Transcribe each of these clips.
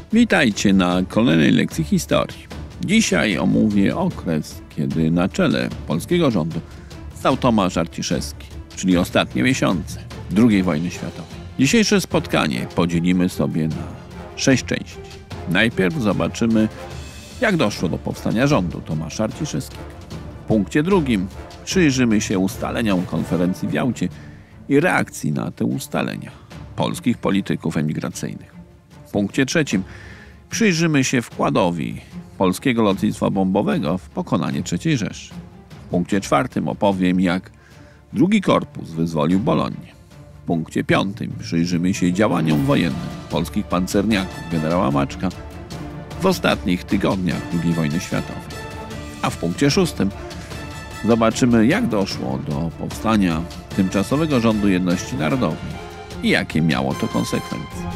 Witajcie na kolejnej lekcji historii. Dzisiaj omówię okres, kiedy na czele polskiego rządu stał Tomasz Arciszewski, czyli ostatnie miesiące II wojny światowej. Dzisiejsze spotkanie podzielimy sobie na 6 części. Najpierw zobaczymy, jak doszło do powstania rządu Tomasza Arciszewskiego. W punkcie drugim przyjrzymy się ustaleniom konferencji w Jałcie i reakcji na te ustalenia polskich polityków emigracyjnych. W punkcie trzecim przyjrzymy się wkładowi polskiego lotnictwa bombowego w pokonanie III Rzeszy. W punkcie czwartym opowiem, jak II Korpus wyzwolił Bolonię. W punkcie piątym przyjrzymy się działaniom wojennym polskich pancerniaków generała Maczka w ostatnich tygodniach II wojny światowej. A w punkcie szóstym zobaczymy, jak doszło do powstania tymczasowego rządu jedności narodowej i jakie miało to konsekwencje.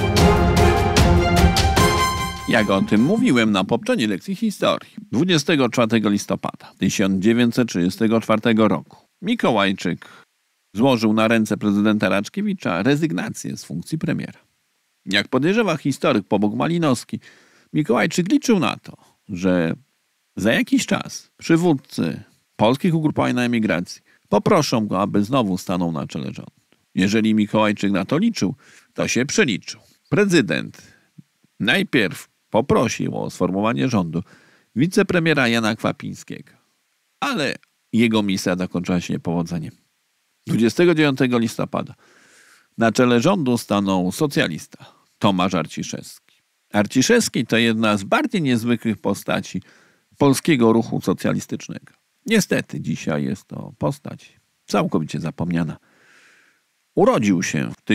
Jak o tym mówiłem na poprzedniej lekcji historii, 24 listopada 1934 roku Mikołajczyk złożył na ręce prezydenta Raczkiewicza rezygnację z funkcji premiera. Jak podejrzewa historyk Pobok Malinowski, Mikołajczyk liczył na to, że za jakiś czas przywódcy polskich ugrupowań na emigracji poproszą go, aby znowu stanął na czele rządu. Jeżeli Mikołajczyk na to liczył, to się przeliczył. Prezydent najpierw poprosił o sformowanie rządu wicepremiera Jana Kwapińskiego, ale jego misja zakończyła się niepowodzeniem. 29 listopada na czele rządu stanął socjalista Tomasz Arciszewski. Arciszewski to jedna z bardziej niezwykłych postaci polskiego ruchu socjalistycznego. Niestety dzisiaj jest to postać całkowicie zapomniana. Urodził się w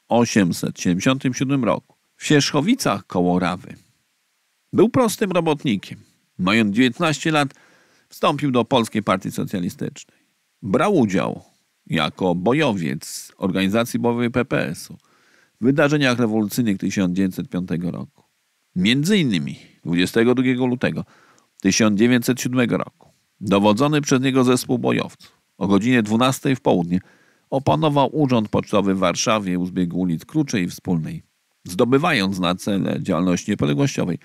1877 roku w Wierzchowicach koło Rawy. Był prostym robotnikiem. Mając 19 lat wstąpił do Polskiej Partii Socjalistycznej. Brał udział jako bojowiec organizacji bojowej PPS-u w wydarzeniach rewolucyjnych 1905 roku. Między innymi 22 lutego 1907 roku dowodzony przez niego zespół bojowców o godzinie 12 w południe opanował urząd pocztowy w Warszawie u zbiegu ulic Kruczej i Wspólnej, zdobywając na cele działalności niepodległościowej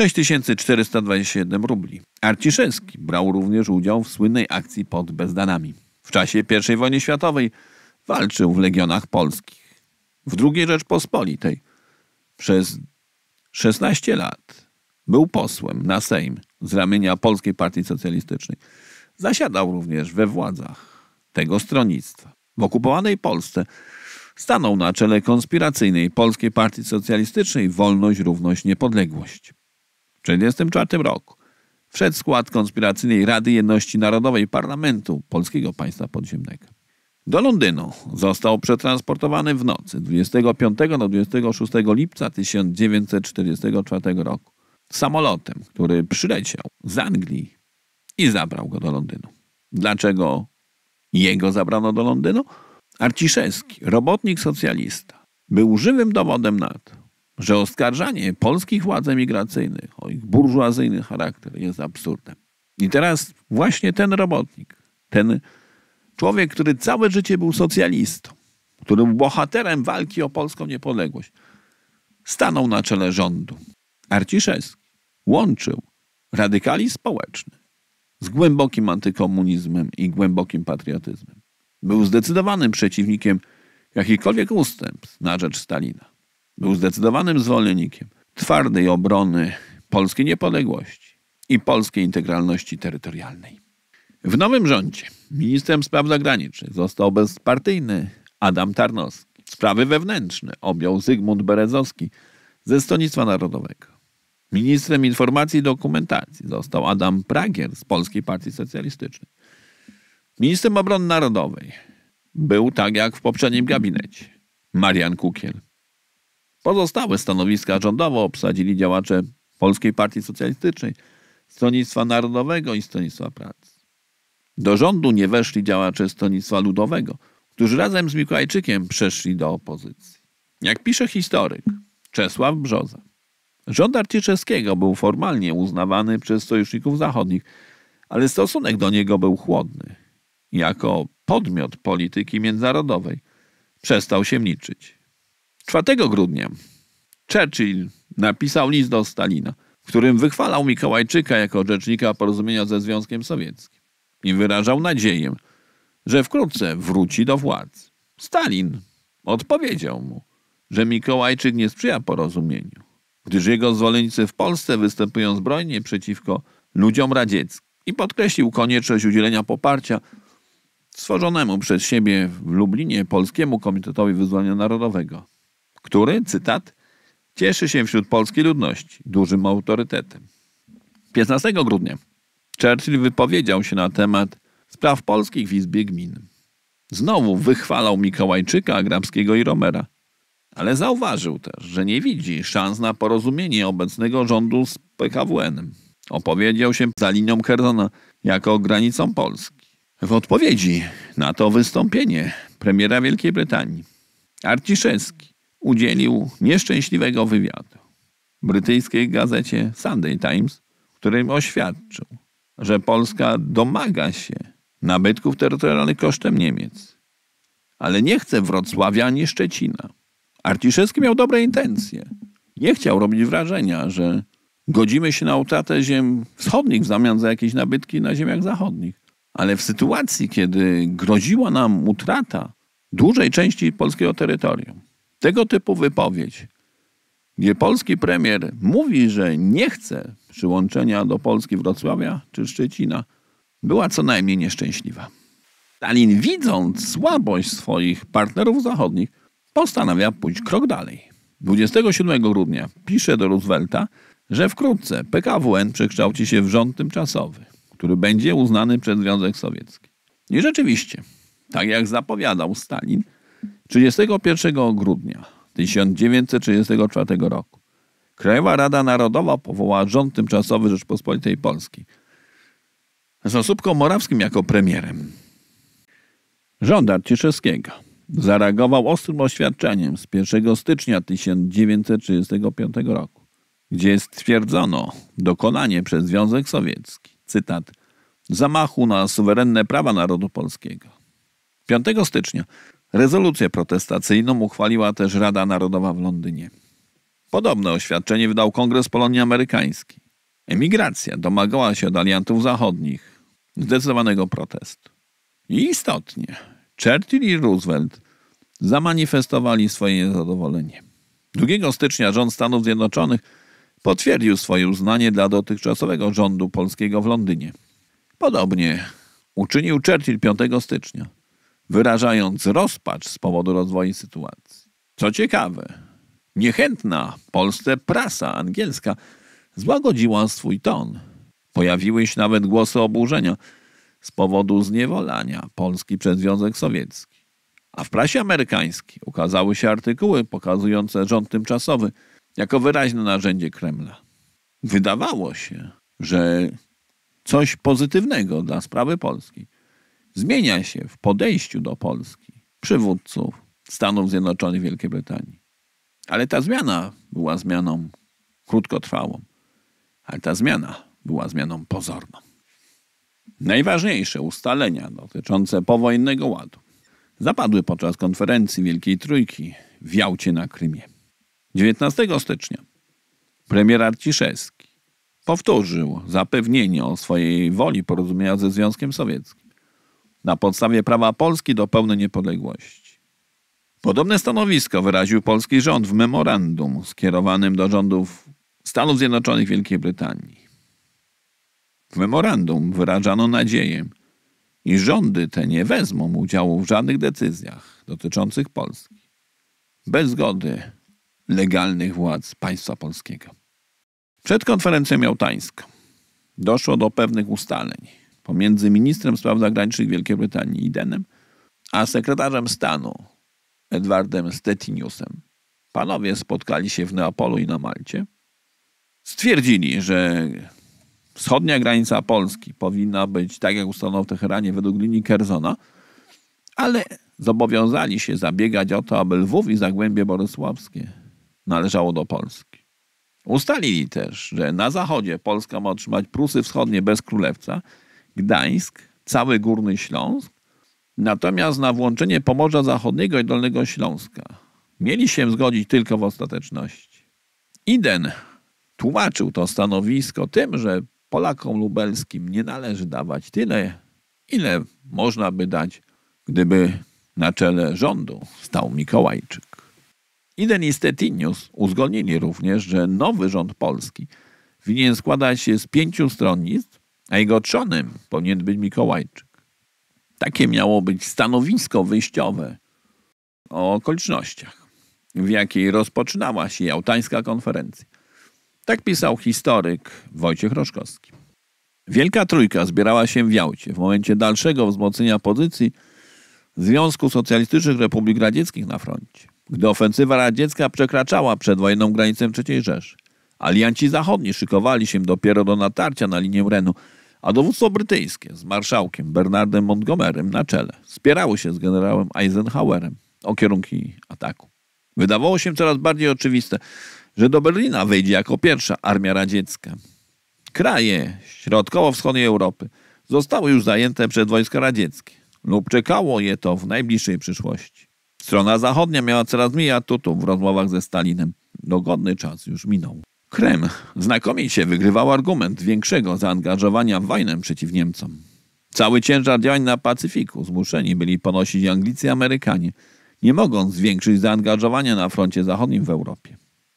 6427 rubli. Arciszewski brał również udział w słynnej akcji pod Bezdanami. W czasie I wojny światowej walczył w Legionach Polskich. W II Rzeczpospolitej przez 16 lat był posłem na Sejm z ramienia Polskiej Partii Socjalistycznej. Zasiadał również we władzach tego stronnictwa. W okupowanej Polsce stanął na czele konspiracyjnej Polskiej Partii Socjalistycznej Wolność, Równość, Niepodległość. W 1944 roku wszedł w skład konspiracyjnej Rady Jedności Narodowej Parlamentu Polskiego Państwa Podziemnego. Do Londynu został przetransportowany w nocy 25 do 26 lipca 1944 roku samolotem, który przyleciał z Anglii i zabrał go do Londynu. Dlaczego jego zabrano do Londynu? Arciszewski, robotnik socjalista, był żywym dowodem na to, że oskarżanie polskich władz emigracyjnych o ich burżuazyjny charakter jest absurdem. I teraz właśnie ten robotnik, ten człowiek, który całe życie był socjalistą, który był bohaterem walki o polską niepodległość, stanął na czele rządu. Arciszewski łączył radykalizm społeczny z głębokim antykomunizmem i głębokim patriotyzmem. Był zdecydowanym przeciwnikiem jakichkolwiek ustępstw na rzecz Stalina. Był zdecydowanym zwolennikiem twardej obrony polskiej niepodległości i polskiej integralności terytorialnej. W nowym rządzie ministrem spraw zagranicznych został bezpartyjny Adam Tarnowski. Sprawy wewnętrzne objął Zygmunt Berezowski ze Stronnictwa Narodowego. Ministrem informacji i dokumentacji został Adam Pragier z Polskiej Partii Socjalistycznej. Ministrem obrony narodowej był, tak jak w poprzednim gabinecie, Marian Kukiel. Pozostałe stanowiska rządowe obsadzili działacze Polskiej Partii Socjalistycznej, Stronnictwa Narodowego i Stronnictwa Pracy. Do rządu nie weszli działacze Stronnictwa Ludowego, którzy razem z Mikołajczykiem przeszli do opozycji. Jak pisze historyk Czesław Brzoza, rząd Arciszewskiego był formalnie uznawany przez sojuszników zachodnich, ale stosunek do niego był chłodny. Jako podmiot polityki międzynarodowej przestał się liczyć. 4 grudnia Churchill napisał list do Stalina, w którym wychwalał Mikołajczyka jako rzecznika porozumienia ze Związkiem Sowieckim i wyrażał nadzieję, że wkrótce wróci do władzy. Stalin odpowiedział mu, że Mikołajczyk nie sprzyja porozumieniu, gdyż jego zwolennicy w Polsce występują zbrojnie przeciwko ludziom radzieckym i podkreślił konieczność udzielenia poparcia stworzonemu przez siebie w Lublinie Polskiemu Komitetowi Wyzwolenia Narodowego, który, cytat, cieszy się wśród polskiej ludności dużym autorytetem. 15 grudnia Churchill wypowiedział się na temat spraw polskich w Izbie Gmin. Znowu wychwalał Mikołajczyka, Grabskiego i Romera, ale zauważył też, że nie widzi szans na porozumienie obecnego rządu z PKWN-em. Opowiedział się za linią Curzona jako granicą Polski. W odpowiedzi na to wystąpienie premiera Wielkiej Brytanii Arciszewski udzielił nieszczęśliwego wywiadu brytyjskiej gazecie Sunday Times, w którym oświadczył, że Polska domaga się nabytków terytorialnych kosztem Niemiec, ale nie chce Wrocławia ani Szczecina. Arciszewski miał dobre intencje. Nie chciał robić wrażenia, że godzimy się na utratę ziem wschodnich w zamian za jakieś nabytki na ziemiach zachodnich. Ale w sytuacji, kiedy groziła nam utrata dużej części polskiego terytorium, tego typu wypowiedź, gdzie polski premier mówi, że nie chce przyłączenia do Polski Wrocławia czy Szczecina, była co najmniej nieszczęśliwa. Stalin, widząc słabość swoich partnerów zachodnich, postanawia pójść krok dalej. 27 grudnia pisze do Roosevelta, że wkrótce PKWN przekształci się w rząd tymczasowy, który będzie uznany przez Związek Sowiecki. I rzeczywiście, tak jak zapowiadał Stalin, 31 grudnia 1934 roku Krajowa Rada Narodowa powołała rząd tymczasowy Rzeczpospolitej Polskiej z Osóbką Morawskim jako premierem. Rząd Arciszewskiego zareagował ostrym oświadczeniem z 1 stycznia 1935 roku, gdzie stwierdzono dokonanie przez Związek Sowiecki, cytat, zamachu na suwerenne prawa narodu polskiego. 5 stycznia rezolucję protestacyjną uchwaliła też Rada Narodowa w Londynie. Podobne oświadczenie wydał Kongres Polonii Amerykańskiej. Emigracja domagała się od aliantów zachodnich zdecydowanego protestu. I istotnie, Churchill i Roosevelt zamanifestowali swoje niezadowolenie. 2 stycznia rząd Stanów Zjednoczonych potwierdził swoje uznanie dla dotychczasowego rządu polskiego w Londynie. Podobnie uczynił Churchill 5 stycznia, wyrażając rozpacz z powodu rozwoju sytuacji. Co ciekawe, niechętna Polsce prasa angielska złagodziła swój ton. Pojawiły się nawet głosy oburzenia z powodu zniewolania Polski przez Związek Sowiecki. A w prasie amerykańskiej ukazały się artykuły pokazujące rząd tymczasowy jako wyraźne narzędzie Kremla. Wydawało się, że coś pozytywnego dla sprawy polskiej zmienia się w podejściu do Polski przywódców Stanów Zjednoczonych Wielkiej Brytanii. Ale ta zmiana była zmianą krótkotrwałą. Ale ta zmiana była zmianą pozorną. Najważniejsze ustalenia dotyczące powojennego ładu zapadły podczas konferencji Wielkiej Trójki w Jałcie na Krymie. 19 stycznia premier Arciszewski powtórzył zapewnienie o swojej woli porozumienia ze Związkiem Sowieckim na podstawie prawa Polski do pełnej niepodległości. Podobne stanowisko wyraził polski rząd w memorandum skierowanym do rządów Stanów Zjednoczonych Wielkiej Brytanii. W memorandum wyrażano nadzieję, iż rządy te nie wezmą udziału w żadnych decyzjach dotyczących Polski bez zgody legalnych władz państwa polskiego. Przed konferencją jałtańską doszło do pewnych ustaleń pomiędzy ministrem spraw zagranicznych Wielkiej Brytanii Edenem a sekretarzem stanu Edwardem Stettiniusem. Panowie spotkali się w Neapolu i na Malcie. Stwierdzili, że wschodnia granica Polski powinna być, tak jak ustalono w Teheranie, według linii Curzona, ale zobowiązali się zabiegać o to, aby Lwów i Zagłębie Bolesławskie należało do Polski. Ustalili też, że na zachodzie Polska ma otrzymać Prusy Wschodnie bez Królewca, Gdańsk, cały Górny Śląsk, natomiast na włączenie Pomorza Zachodniego i Dolnego Śląska mieli się zgodzić tylko w ostateczności. Iden tłumaczył to stanowisko tym, że Polakom lubelskim nie należy dawać tyle, ile można by dać, gdyby na czele rządu stał Mikołajczyk. Iden i Stettinius uzgodnili również, że nowy rząd polski winien składać się z 5 stronnictw, a jego trzonem powinien być Mikołajczyk. Takie miało być stanowisko wyjściowe o okolicznościach, w jakiej rozpoczynała się Jałtańska konferencja. Tak pisał historyk Wojciech Roszkowski. Wielka Trójka zbierała się w Jałcie w momencie dalszego wzmocnienia pozycji Związku Socjalistycznych Republik Radzieckich na froncie. Gdy ofensywa radziecka przekraczała przedwojenną granicę III Rzeszy, alianci zachodni szykowali się dopiero do natarcia na linię Renu, a dowództwo brytyjskie z marszałkiem Bernardem Montgomerym na czele spierały się z generałem Eisenhowerem o kierunki ataku. Wydawało się coraz bardziej oczywiste, że do Berlina wejdzie jako pierwsza armia radziecka. Kraje środkowo-wschodniej Europy zostały już zajęte przez wojska radzieckie lub czekało je to w najbliższej przyszłości. Strona zachodnia miała coraz mniej atutów w rozmowach ze Stalinem. Dogodny czas już minął. Kreml znakomicie wygrywał argument większego zaangażowania w wojnę przeciw Niemcom. Cały ciężar działań na Pacyfiku zmuszeni byli ponosić Anglicy i Amerykanie, nie mogąc zwiększyć zaangażowania na froncie zachodnim w Europie.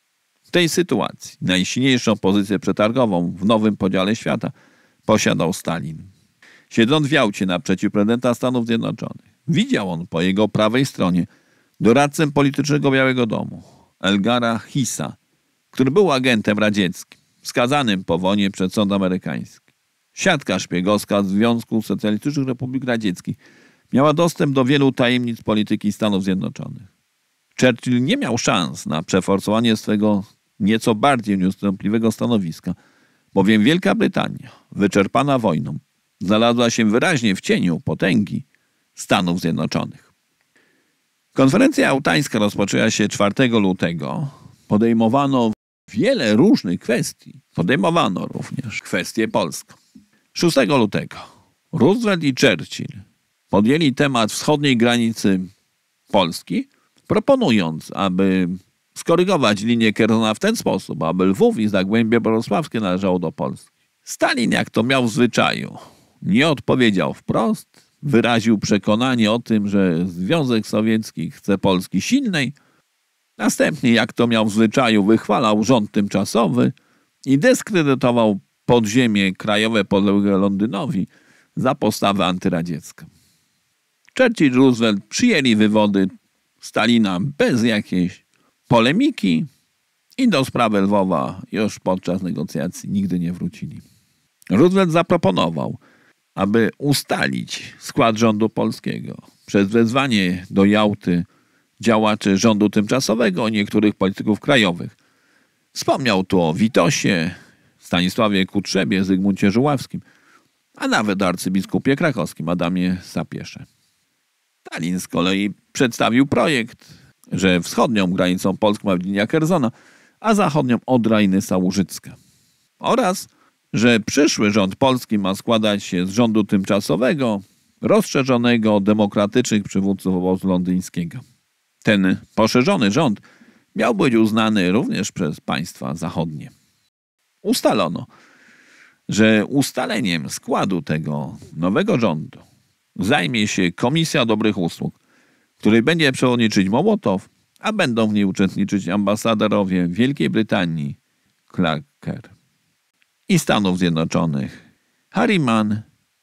W tej sytuacji najsilniejszą pozycję przetargową w nowym podziale świata posiadał Stalin. Siedząc w Jałcie naprzeciw prezydenta Stanów Zjednoczonych, widział on po jego prawej stronie doradcę politycznego Białego Domu, Elgara Hissa, który był agentem radzieckim, skazanym po wojnie przed sąd amerykański. Siatka szpiegowska Związku Socjalistycznych Republik Radzieckich miała dostęp do wielu tajemnic polityki Stanów Zjednoczonych. Churchill nie miał szans na przeforsowanie swego nieco bardziej nieustępliwego stanowiska, bowiem Wielka Brytania, wyczerpana wojną, znalazła się wyraźnie w cieniu potęgi Stanów Zjednoczonych. Konferencja jałtańska rozpoczęła się 4 lutego. Podejmowano wiele różnych kwestii. Podejmowano również kwestię polską. 6 lutego Roosevelt i Churchill podjęli temat wschodniej granicy Polski, proponując, aby skorygować linię Kersona w ten sposób, aby Lwów i Zagłębie Bolesławskie należało do Polski. Stalin, jak to miał w zwyczaju, nie odpowiedział wprost, wyraził przekonanie o tym, że Związek Sowiecki chce Polski silnej. Następnie, jak to miał w zwyczaju, wychwalał rząd tymczasowy i dyskredytował podziemie krajowe podległe Londynowi za postawę antyradziecką. Churchill i Roosevelt przyjęli wywody Stalina bez jakiejś polemiki i do sprawy Lwowa już podczas negocjacji nigdy nie wrócili. Roosevelt zaproponował, aby ustalić skład rządu polskiego przez wezwanie do Jałty działaczy rządu tymczasowego i niektórych polityków krajowych. Wspomniał tu o Witosie, Stanisławie Kutrzebie, Zygmuncie Żuławskim, a nawet arcybiskupie krakowskim Adamie Sapiesze. Stalin z kolei przedstawił projekt, że wschodnią granicą polską ma być linia Kersona, a zachodnią Odra i Nysa Łużycka. Oraz, że przyszły rząd polski ma składać się z rządu tymczasowego, rozszerzonego demokratycznych przywódców obozu londyńskiego. Ten poszerzony rząd miał być uznany również przez państwa zachodnie. Ustalono, że ustaleniem składu tego nowego rządu zajmie się Komisja Dobrych Usług, której będzie przewodniczyć Mołotow, a będą w niej uczestniczyć ambasadorowie Wielkiej Brytanii, Clarker, i Stanów Zjednoczonych, Harriman.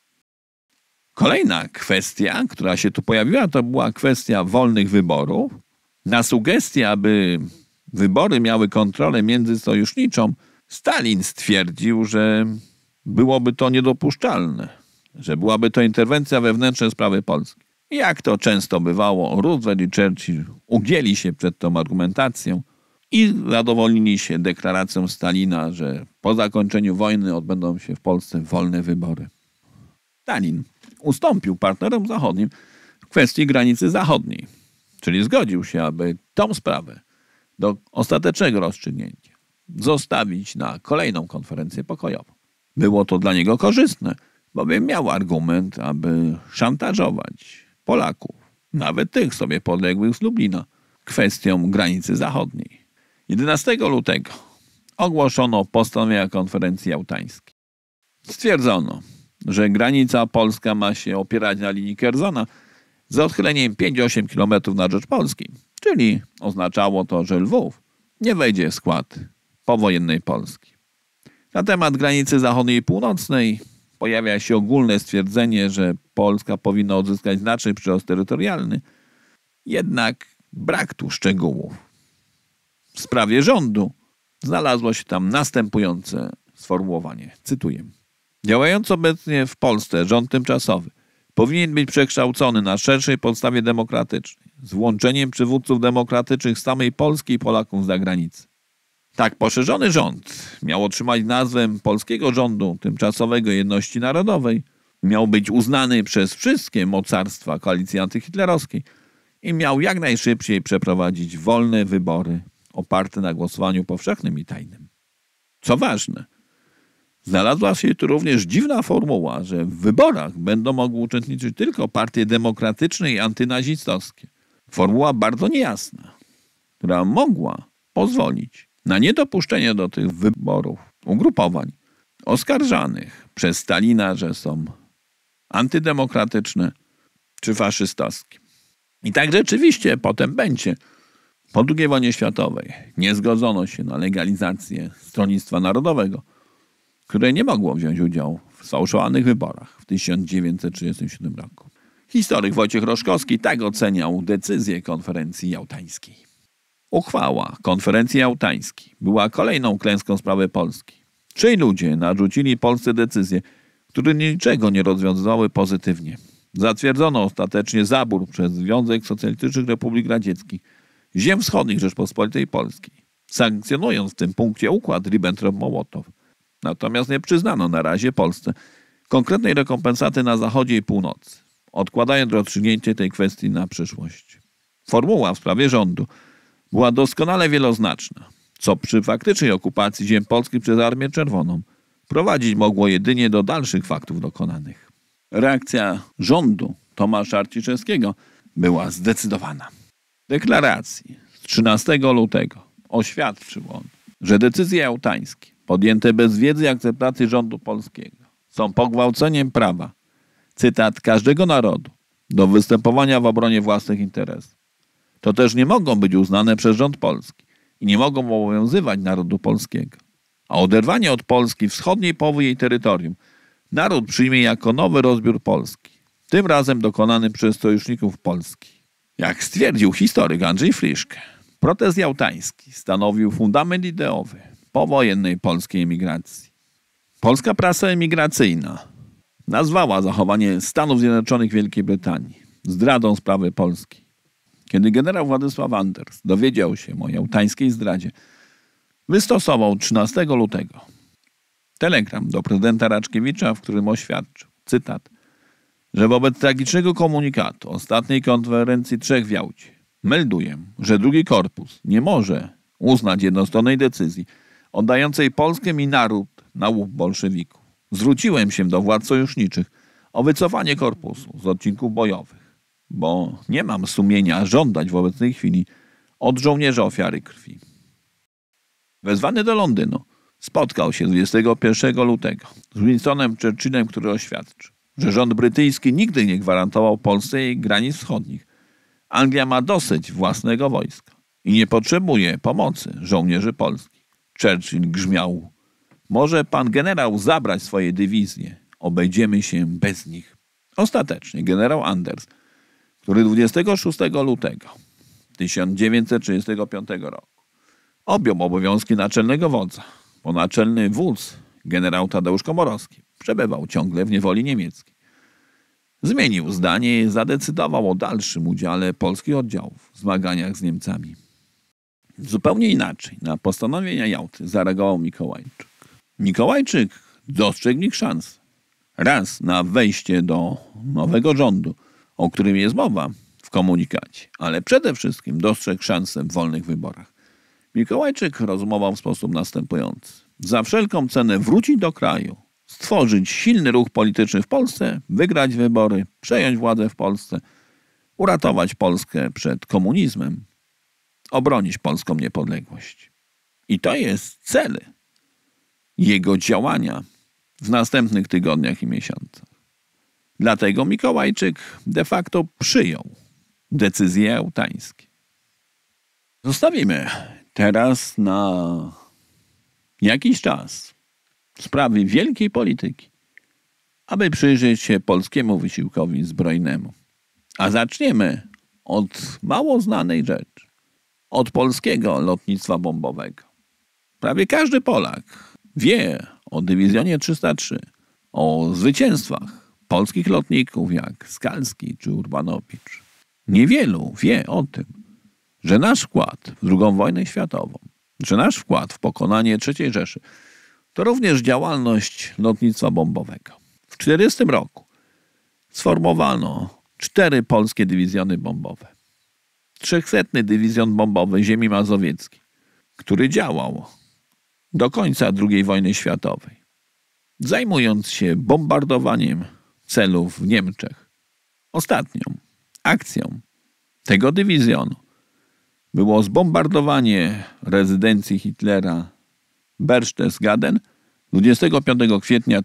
Kolejna kwestia, która się tu pojawiła, to była kwestia wolnych wyborów. Na sugestię, aby wybory miały kontrolę międzysojuszniczą, Stalin stwierdził, że byłoby to niedopuszczalne, że byłaby to interwencja we wewnętrzne sprawy Polski. Jak to często bywało, Roosevelt i Churchill ugięli się przed tą argumentacją i zadowolnili się deklaracją Stalina, że po zakończeniu wojny odbędą się w Polsce wolne wybory. Stalin ustąpił partnerom zachodnim w kwestii granicy zachodniej, czyli zgodził się, aby tą sprawę do ostatecznego rozstrzygnięcia zostawić na kolejną konferencję pokojową. Było to dla niego korzystne, bowiem miał argument, aby szantażować Polaków, nawet tych sobie podległych z Lublina, kwestią granicy zachodniej. 11 lutego ogłoszono postanowienia konferencji jałtańskiej. Stwierdzono, że granica polska ma się opierać na linii Kerzona z odchyleniem 5-8 km na rzecz Polski, czyli oznaczało to, że Lwów nie wejdzie w skład powojennej Polski. Na temat granicy zachodniej i północnej pojawia się ogólne stwierdzenie, że Polska powinna odzyskać znaczny przyrost terytorialny, jednak brak tu szczegółów. W sprawie rządu znalazło się tam następujące sformułowanie, cytuję. Działający obecnie w Polsce rząd tymczasowy powinien być przekształcony na szerszej podstawie demokratycznej, z włączeniem przywódców demokratycznych z samej Polski i Polaków z zagranicy. Tak poszerzony rząd miał otrzymać nazwę Polskiego Rządu Tymczasowego Jedności Narodowej, miał być uznany przez wszystkie mocarstwa koalicji antyhitlerowskiej i miał jak najszybciej przeprowadzić wolne wybory oparte na głosowaniu powszechnym i tajnym. Co ważne, znalazła się tu również dziwna formuła, że w wyborach będą mogły uczestniczyć tylko partie demokratyczne i antynazistowskie. Formuła bardzo niejasna, która mogła pozwolić na niedopuszczenie do tych wyborów ugrupowań oskarżanych przez Stalina, że są antydemokratyczne czy faszystowskie. I tak rzeczywiście potem będzie. Po II wojnie światowej nie zgodzono się na legalizację Stronnictwa Narodowego, które nie mogło wziąć udziału w sfałszowanych wyborach w 1937 roku. Historyk Wojciech Roszkowski tak oceniał decyzję konferencji jałtańskiej. Uchwała konferencji jałtańskiej była kolejną klęską sprawy Polski. Trzej ludzie narzucili Polsce decyzje, które niczego nie rozwiązywały pozytywnie. Zatwierdzono ostatecznie zabór przez Związek Socjalistycznych Republik Radzieckich ziem wschodnich Rzeczpospolitej Polskiej, sankcjonując w tym punkcie układ Ribbentrop-Mołotow. Natomiast nie przyznano na razie Polsce konkretnej rekompensaty na zachodzie i północy, odkładając rozstrzygnięcie tej kwestii na przyszłość. Formuła w sprawie rządu była doskonale wieloznaczna, co przy faktycznej okupacji ziem polskich przez Armię Czerwoną prowadzić mogło jedynie do dalszych faktów dokonanych. Reakcja rządu Tomasza Arciszewskiego była zdecydowana. W deklaracji z 13 lutego oświadczył on, że decyzje jałtańskie podjęte bez wiedzy i akceptacji rządu polskiego są pogwałceniem prawa, cytat, każdego narodu do występowania w obronie własnych interesów. To też nie mogą być uznane przez rząd polski i nie mogą obowiązywać narodu polskiego. A oderwanie od Polski wschodniej połowy jej terytorium naród przyjmie jako nowy rozbiór Polski, tym razem dokonany przez sojuszników Polski. Jak stwierdził historyk Andrzej Friszke, protest jałtański stanowił fundament ideowy powojennej polskiej emigracji. Polska prasa emigracyjna nazwała zachowanie Stanów Zjednoczonych Wielkiej Brytanii zdradą sprawy Polski. Kiedy generał Władysław Anders dowiedział się o jałtańskiej zdradzie, wystosował 13 lutego telegram do prezydenta Raczkiewicza, w którym oświadczył, cytat, że wobec tragicznego komunikatu ostatniej konferencji trzech w Jałcie melduję, że drugi korpus nie może uznać jednostronnej decyzji oddającej Polskę i naród na łup bolszewików. Zwróciłem się do władz sojuszniczych o wycofanie korpusu z odcinków bojowych, bo nie mam sumienia żądać w obecnej chwili od żołnierza ofiary krwi. Wezwany do Londynu spotkał się 21 lutego z Winstonem Churchillem, który oświadczył, że rząd brytyjski nigdy nie gwarantował Polsce jej granic wschodnich. Anglia ma dosyć własnego wojska i nie potrzebuje pomocy żołnierzy polskich. Churchill grzmiał: może pan generał zabrać swoje dywizje, obejdziemy się bez nich. Ostatecznie generał Anders, który 26 lutego 1935 roku objął obowiązki naczelnego wodza, bo naczelny wódz, generał Tadeusz Komorowski, przebywał ciągle w niewoli niemieckiej. Zmienił zdanie i zadecydował o dalszym udziale polskich oddziałów w zmaganiach z Niemcami. Zupełnie inaczej na postanowienia Jałty zareagował Mikołajczyk. Mikołajczyk dostrzegł w nich szansę. Raz na wejście do nowego rządu, o którym jest mowa w komunikacie, ale przede wszystkim dostrzegł szansę w wolnych wyborach. Mikołajczyk rozumował w sposób następujący. Za wszelką cenę wrócić do kraju, stworzyć silny ruch polityczny w Polsce, wygrać wybory, przejąć władzę w Polsce, uratować Polskę przed komunizmem, obronić polską niepodległość. I to jest cel jego działania w następnych tygodniach i miesiącach. Dlatego Mikołajczyk de facto przyjął decyzje jałtańskie. Zostawimy teraz na jakiś czas sprawy wielkiej polityki, aby przyjrzeć się polskiemu wysiłkowi zbrojnemu. A zaczniemy od mało znanej rzeczy. Od polskiego lotnictwa bombowego. Prawie każdy Polak wie o dywizjonie 303, o zwycięstwach polskich lotników jak Skalski czy Urbanowicz. Niewielu wie o tym, że nasz wkład w II wojnę światową, że nasz wkład w pokonanie III Rzeszy to również działalność lotnictwa bombowego. W 1940 roku sformowano 4 polskie dywizjony bombowe. 300. Dywizjon Bombowy Ziemi Mazowieckiej, który działał do końca II wojny światowej, zajmując się bombardowaniem celów w Niemczech. Ostatnią akcją tego dywizjonu było zbombardowanie rezydencji Hitlera Berchtesgaden 25 kwietnia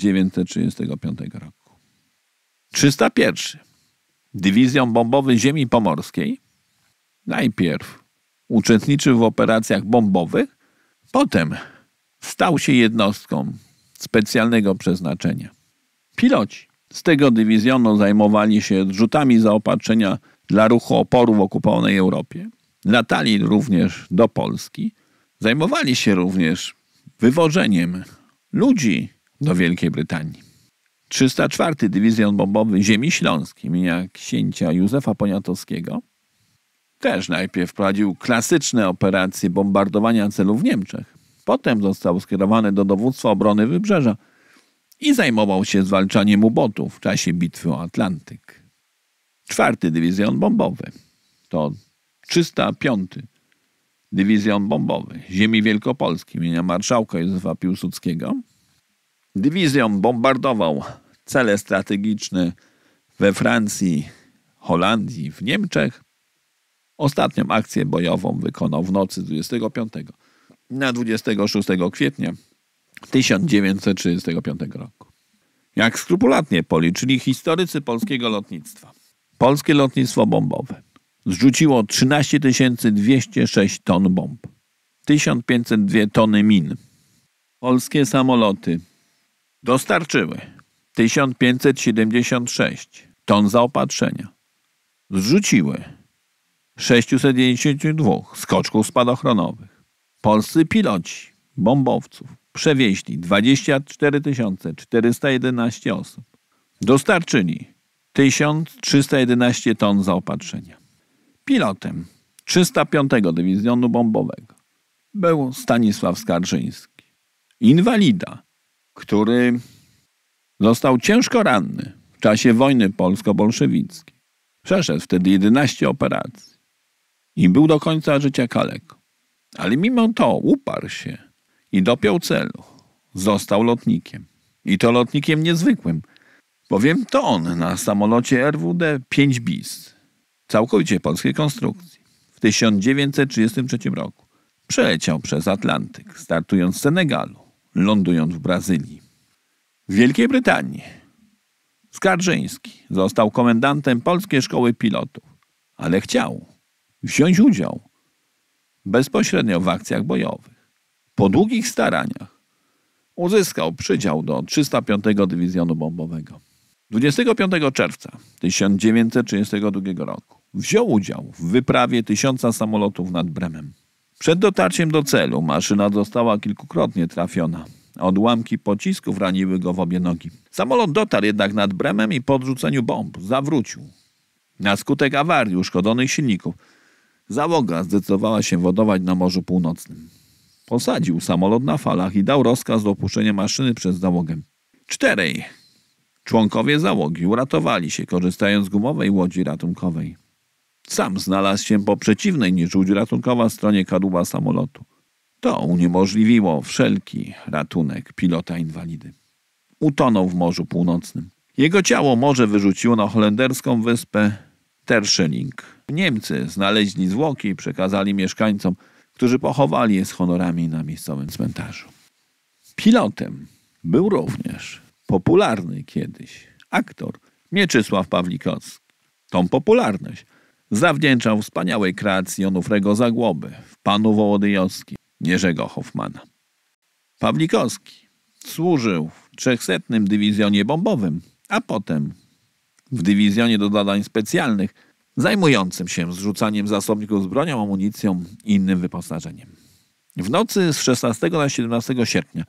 1935 roku. 301. Dywizjon Bombowy Ziemi Pomorskiej najpierw uczestniczył w operacjach bombowych, potem stał się jednostką specjalnego przeznaczenia. Piloci z tego dywizjonu zajmowali się zrzutami zaopatrzenia dla ruchu oporu w okupowanej Europie. Latali również do Polski. Zajmowali się również wywożeniem ludzi do Wielkiej Brytanii. 304. Dywizjon Bombowy Ziemi Śląskiej imienia księcia Józefa Poniatowskiego też najpierw prowadził klasyczne operacje bombardowania celów w Niemczech. Potem został skierowany do dowództwa obrony Wybrzeża i zajmował się zwalczaniem ubotów w czasie bitwy o Atlantyk. 4. Dywizjon Bombowy to 305. Dywizjon Bombowy Ziemi Wielkopolskiej imienia marszałka Józefa Piłsudskiego. Dywizjon bombardował cele strategiczne we Francji, Holandii, w Niemczech. Ostatnią akcję bojową wykonał w nocy z 25 na 26 kwietnia 1935 roku. Jak skrupulatnie policzyli historycy polskiego lotnictwa, polskie lotnictwo bombowe zrzuciło 13 206 ton bomb, 1502 tony min. Polskie samoloty dostarczyły 1576 ton zaopatrzenia. Zrzuciły 692 skoczków spadochronowych. Polscy piloci bombowców przewieźli 24 411 osób. Dostarczyli 1311 ton zaopatrzenia. Pilotem 305 Dywizjonu Bombowego był Stanisław Skarżyński. Inwalida, który został ciężko ranny w czasie wojny polsko-bolszewickiej. Przeszedł wtedy 11 operacji i był do końca życia kaleką. Ale mimo to uparł się i dopiął celu. Został lotnikiem. I to lotnikiem niezwykłym, bowiem to on na samolocie RWD-5 BIS, całkowicie polskiej konstrukcji, w 1933 roku przeleciał przez Atlantyk, startując z Senegalu, lądując w Brazylii. W Wielkiej Brytanii Skarżyński został komendantem Polskiej Szkoły Pilotów, ale chciał wziąć udział bezpośrednio w akcjach bojowych. Po długich staraniach uzyskał przydział do 305 Dywizjonu Bombowego. 25 czerwca 1932 roku wziął udział w wyprawie 1000 samolotów nad Bremem. Przed dotarciem do celu maszyna została kilkukrotnie trafiona. Odłamki pocisków raniły go w obie nogi. Samolot dotarł jednak nad Bremem i po odrzuceniu bomb zawrócił. Na skutek awarii uszkodzonych silników załoga zdecydowała się wodować na Morzu Północnym. Posadził samolot na falach i dał rozkaz do opuszczenia maszyny przez załogę. 4 członkowie załogi uratowali się, korzystając z gumowej łodzi ratunkowej. Sam znalazł się po przeciwnej niż łódź ratunkowa stronie kadłuba samolotu. To uniemożliwiło wszelki ratunek pilota inwalidy. Utonął w Morzu Północnym. Jego ciało morze wyrzuciło na holenderską wyspę Terschelling. Niemcy znaleźli zwłoki i przekazali mieszkańcom, którzy pochowali je z honorami na miejscowym cmentarzu. Pilotem był również popularny kiedyś aktor Mieczysław Pawlikowski. Tą popularność zawdzięczał wspaniałej kreacji Onufrego Zagłoby w Panu Wołodyjowskim Jerzego Hoffmana. Pawlikowski służył w 300. Dywizjonie bombowym, a potem w Dywizjonie do Zadań Specjalnych zajmującym się zrzucaniem zasobników z bronią, amunicją i innym wyposażeniem. W nocy z 16 na 17 sierpnia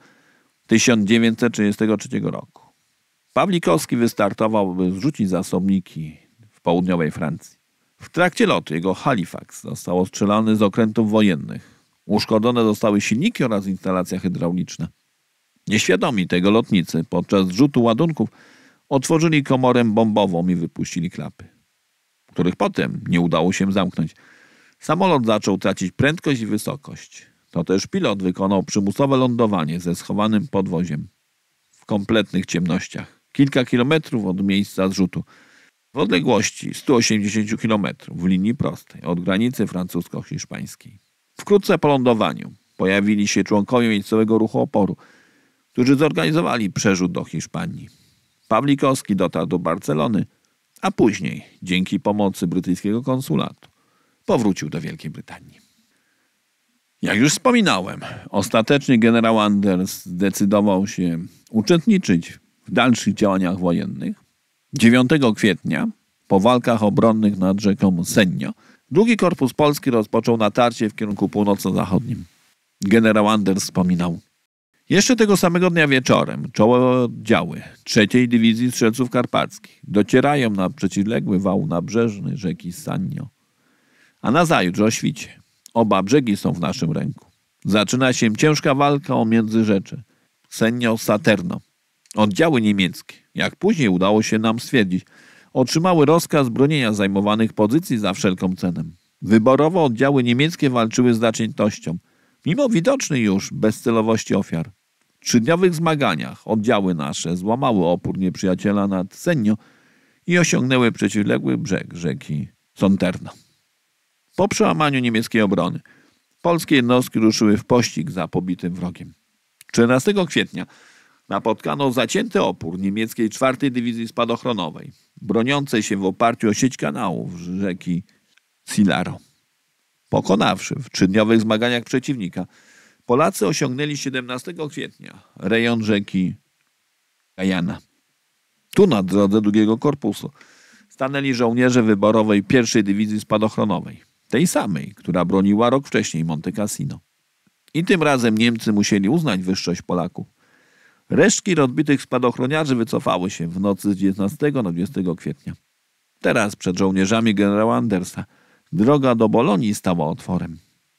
1933 roku Pawlikowski wystartował, by zrzucić zasobniki w południowej Francji. W trakcie lotu jego Halifax został ostrzelany z okrętów wojennych. Uszkodzone zostały silniki oraz instalacja hydrauliczna. Nieświadomi tego lotnicy podczas zrzutu ładunków otworzyli komorę bombową i wypuścili klapy, których potem nie udało się zamknąć. Samolot zaczął tracić prędkość i wysokość. To też pilot wykonał przymusowe lądowanie ze schowanym podwoziem w kompletnych ciemnościach, kilka kilometrów od miejsca zrzutu, w odległości 180 kilometrów w linii prostej od granicy francusko-hiszpańskiej. Wkrótce po lądowaniu pojawili się członkowie miejscowego ruchu oporu, którzy zorganizowali przerzut do Hiszpanii. Pawlikowski dotarł do Barcelony, a później, dzięki pomocy brytyjskiego konsulatu, powrócił do Wielkiej Brytanii. Jak już wspominałem, ostatecznie generał Anders zdecydował się uczestniczyć w dalszych działaniach wojennych. 9 kwietnia, po walkach obronnych nad rzeką Senio, II Korpus Polski rozpoczął natarcie w kierunku północno-zachodnim. Generał Anders wspominał: jeszcze tego samego dnia wieczorem czołowe oddziały 3. Dywizji Strzelców Karpackich docierają na przeciwległy wał nabrzeżny rzeki Sanio. A nazajutrz o świcie oba brzegi są w naszym ręku. Zaczyna się ciężka walka o Międzyrzecze. Senio-Saterno. Oddziały niemieckie, jak później udało się nam stwierdzić, otrzymały rozkaz bronienia zajmowanych pozycji za wszelką cenę. Wyborowo oddziały niemieckie walczyły z zaciętością, mimo widocznej już bezcelowości ofiar. W 3-dniowych zmaganiach oddziały nasze złamały opór nieprzyjaciela nad Senio i osiągnęły przeciwległy brzeg rzeki Sonterno. Po przełamaniu niemieckiej obrony polskie jednostki ruszyły w pościg za pobitym wrogiem. 14 kwietnia napotkano zacięty opór niemieckiej 4. Dywizji Spadochronowej, broniącej się w oparciu o sieć kanałów rzeki Silaro. Pokonawszy w 3-dniowych zmaganiach przeciwnika, Polacy osiągnęli 17 kwietnia rejon rzeki Gajana. Tu na drodze II Korpusu stanęli żołnierze wyborowej 1. Dywizji Spadochronowej, tej samej, która broniła rok wcześniej Monte Cassino. I tym razem Niemcy musieli uznać wyższość Polaków. Resztki rozbitych spadochroniarzy wycofały się w nocy z 19 na 20 kwietnia. Teraz przed żołnierzami generała Andersa droga do Bolonii stała otworem.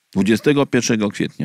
21 kwietnia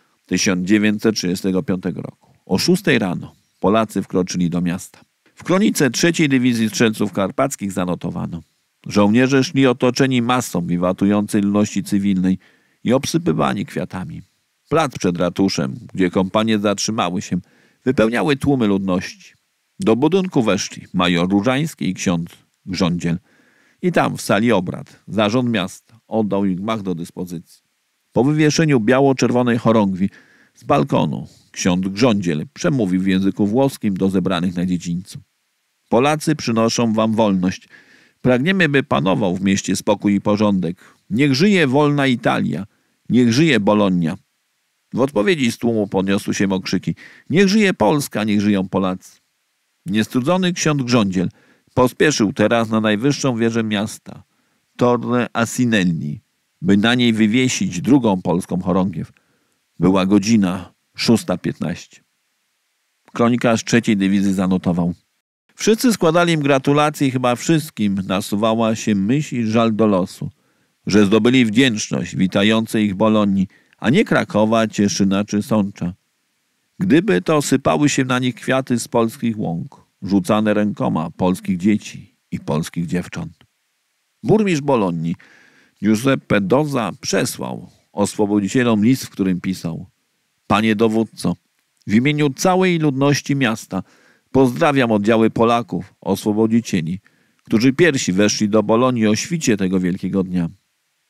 1935 roku o 6 rano Polacy wkroczyli do miasta. W kronice 3. Dywizji Strzelców Karpackich zanotowano: żołnierze szli otoczeni masą wiwatującej ludności cywilnej i obsypywani kwiatami. Plac przed ratuszem, gdzie kompanie zatrzymały się, wypełniały tłumy ludności. Do budynku weszli major Różański i ksiądz Grządziel. I tam, w sali obrad, zarząd miasta oddał ich gmach do dyspozycji. Po wywieszeniu biało-czerwonej chorągwi z balkonu ksiądz Grządziel przemówił w języku włoskim do zebranych na dziedzińcu: Polacy przynoszą wam wolność. Pragniemy, by panował w mieście spokój i porządek. Niech żyje wolna Italia. Niech żyje Bologna. W odpowiedzi z tłumu podniosły się okrzyki: niech żyje Polska, niech żyją Polacy. Niestrudzony ksiądz Grządziel pospieszył teraz na najwyższą wieżę miasta, Torre Asinelli, by na niej wywiesić drugą polską chorągiew. Była godzina 6:15. Kronikarz 3. Dywizji zanotował: wszyscy składali im gratulacje i chyba wszystkim nasuwała się myśl i żal do losu, że zdobyli wdzięczność witającej ich Bolonii, a nie Krakowa, Cieszyna czy Sącza. Gdyby to sypały się na nich kwiaty z polskich łąk, rzucane rękoma polskich dzieci i polskich dziewcząt. Burmistrz Bolonii Giuseppe Dozza przesłał oswobodzicielom list, w którym pisał: panie dowódco, w imieniu całej ludności miasta pozdrawiam oddziały Polaków, oswobodzicieli, którzy pierwsi weszli do Bolonii o świcie tego wielkiego dnia.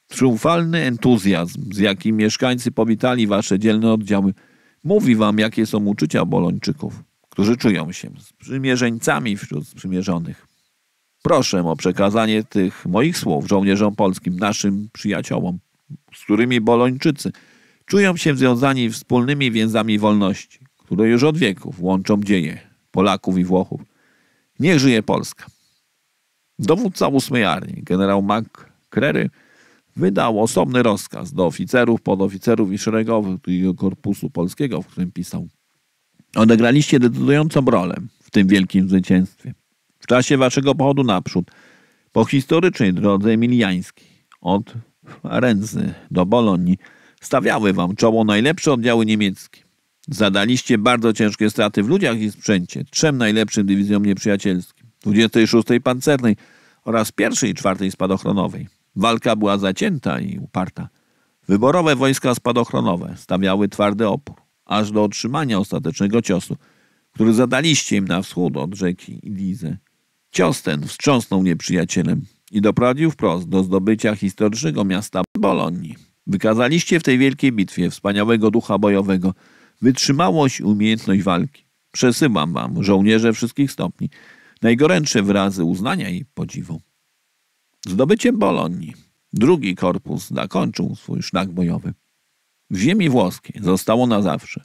Triumfalny entuzjazm, z jakim mieszkańcy powitali wasze dzielne oddziały, mówi wam, jakie są uczucia Bolończyków, którzy czują się sprzymierzeńcami wśród sprzymierzonych. Proszę o przekazanie tych moich słów żołnierzom polskim, naszym przyjaciołom, z którymi Bolończycy czują się związani wspólnymi więzami wolności, które już od wieków łączą dzieje Polaków i Włochów. Niech żyje Polska. Dowódca 8 Armii, generał McCreary, wydał osobny rozkaz do oficerów, podoficerów i szeregowych drugiego korpusu polskiego, w którym pisał: odegraliście decydującą rolę w tym wielkim zwycięstwie. W czasie waszego pochodu naprzód, po historycznej drodze emiliańskiej, od Farenzy do Bolonii, stawiały wam czoło najlepsze oddziały niemieckie. Zadaliście bardzo ciężkie straty w ludziach i sprzęcie 3 najlepszym dywizjom nieprzyjacielskim, 26. Pancernej oraz 1. i 4. Spadochronowej. Walka była zacięta i uparta. Wyborowe wojska spadochronowe stawiały twardy opór, aż do otrzymania ostatecznego ciosu, który zadaliście im na wschód od rzeki Ilizy. Cios ten wstrząsnął nieprzyjacielem i doprowadził wprost do zdobycia historycznego miasta Bolonii. Wykazaliście w tej wielkiej bitwie wspaniałego ducha bojowego, wytrzymałość i umiejętność walki. Przesyłam wam, żołnierze wszystkich stopni, najgorętsze wyrazy uznania i podziwu. Zdobyciem Bolonii drugi korpus zakończył swój szlak bojowy. W ziemi włoskiej zostało na zawsze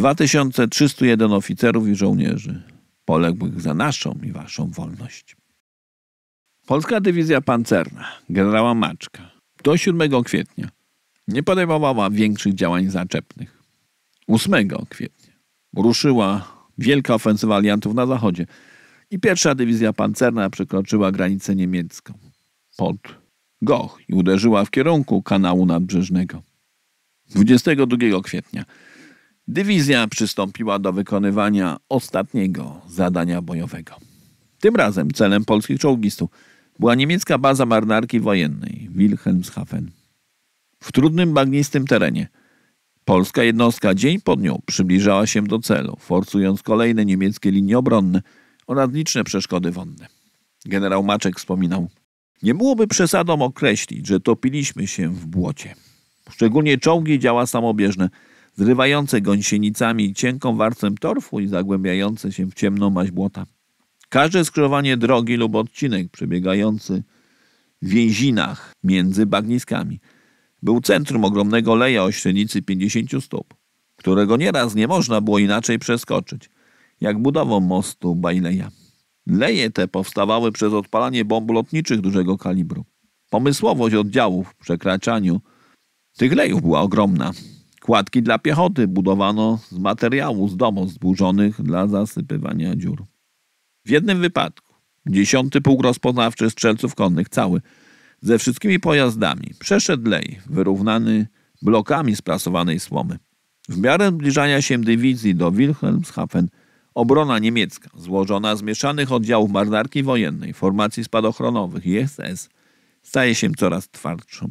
2301 oficerów i żołnierzy poległych za naszą i waszą wolność. Polska dywizja pancerna generała Maczka do 7 kwietnia nie podejmowała większych działań zaczepnych. 8 kwietnia ruszyła wielka ofensywa aliantów na zachodzie i 1. dywizja pancerna przekroczyła granicę niemiecką pod Goch i uderzyła w kierunku kanału nadbrzeżnego. 22 kwietnia dywizja przystąpiła do wykonywania ostatniego zadania bojowego. Tym razem celem polskich czołgistów była niemiecka baza marynarki wojennej Wilhelmshaven. W trudnym, bagnistym terenie polska jednostka dzień po dniu przybliżała się do celu, forsując kolejne niemieckie linie obronne oraz liczne przeszkody wodne. Generał Maczek wspominał: nie byłoby przesadą określić, że topiliśmy się w błocie. Szczególnie czołgi i działa samobieżne, zrywające gąsienicami cienką warstwę torfu i zagłębiające się w ciemną maź błota. Każde skrzyżowanie drogi lub odcinek przebiegający w więzinach między bagniskami był centrum ogromnego leja o średnicy 50 stóp, którego nieraz nie można było inaczej przeskoczyć, jak budową mostu Baileya. Leje te powstawały przez odpalanie bomb lotniczych dużego kalibru. Pomysłowość oddziałów w przekraczaniu tych lejów była ogromna. Kładki dla piechoty budowano z materiału z domów zburzonych dla zasypywania dziur. W jednym wypadku 10. Pułk Rozpoznawczy Strzelców Konnych cały, ze wszystkimi pojazdami, przeszedł lej wyrównany blokami sprasowanej słomy. W miarę zbliżania się dywizji do Wilhelmshaven obrona niemiecka, złożona z mieszanych oddziałów marynarki wojennej, formacji spadochronowych i SS, staje się coraz twardszą.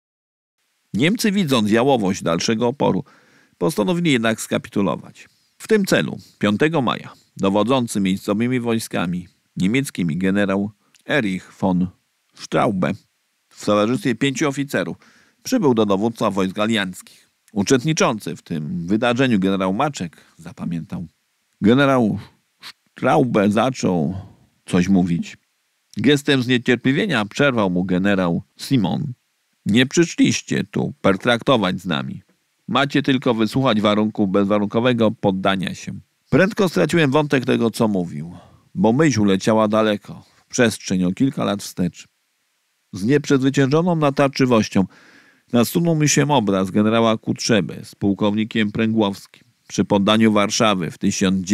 Niemcy, widząc jałowość dalszego oporu, postanowili jednak skapitulować. W tym celu 5 maja dowodzący miejscowymi wojskami niemieckimi generał Erich von Straube w towarzystwie 5 oficerów przybył do dowództwa wojsk alianckich. Uczestniczący w tym wydarzeniu generał Maczek zapamiętał: generał Straube zaczął coś mówić. Gestem zniecierpliwienia przerwał mu generał Simon. Nie przyszliście tu pertraktować z nami. Macie tylko wysłuchać warunków bezwarunkowego poddania się. Prędko straciłem wątek tego, co mówił, bo myśl leciała daleko, w przestrzeń o kilka lat wstecz. Z nieprzezwyciężoną natarczywością nasunął mi się obraz generała Kutrzeby z pułkownikiem Pręgłowskim przy poddaniu Warszawy w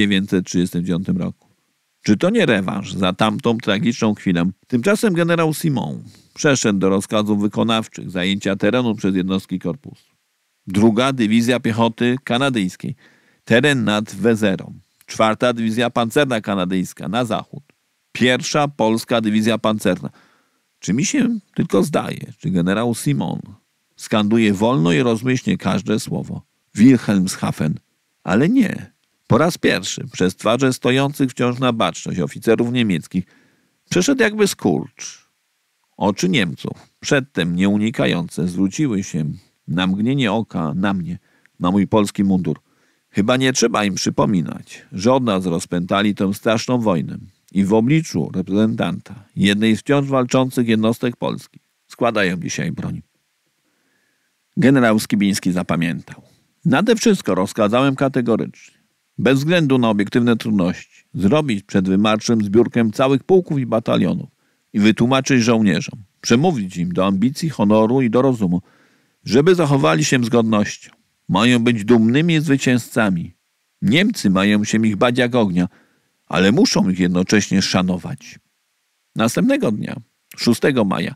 1939 roku. Czy to nie rewanż za tamtą tragiczną chwilę? Tymczasem generał Simon przeszedł do rozkazów wykonawczych zajęcia terenu przez jednostki korpusu. 2. Dywizja Piechoty Kanadyjskiej, teren nad Wezerą. 4. Dywizja Pancerna Kanadyjska na zachód. 1. Polska Dywizja Pancerna. Czy mi się tylko zdaje, czy generał Simon skanduje wolno i rozmyślnie każde słowo? Wilhelmshaven. Ale nie. Po raz pierwszy przez twarze stojących wciąż na baczność oficerów niemieckich przeszedł jakby skurcz. Oczy Niemców, przedtem nieunikające, zwróciły się na mgnienie oka na mnie, na mój polski mundur. Chyba nie trzeba im przypominać, że od nas rozpętali tę straszną wojnę i w obliczu reprezentanta jednej z wciąż walczących jednostek polskich składają dzisiaj broń. Generał Skibiński zapamiętał. Nade wszystko rozkazałem kategorycznie, bez względu na obiektywne trudności, zrobić przed wymarszem zbiórkę całych pułków i batalionów i wytłumaczyć żołnierzom, przemówić im do ambicji, honoru i do rozumu, żeby zachowali się z godnością. Mają być dumnymi zwycięzcami. Niemcy mają się ich bać jak ognia, ale muszą ich jednocześnie szanować. Następnego dnia, 6 maja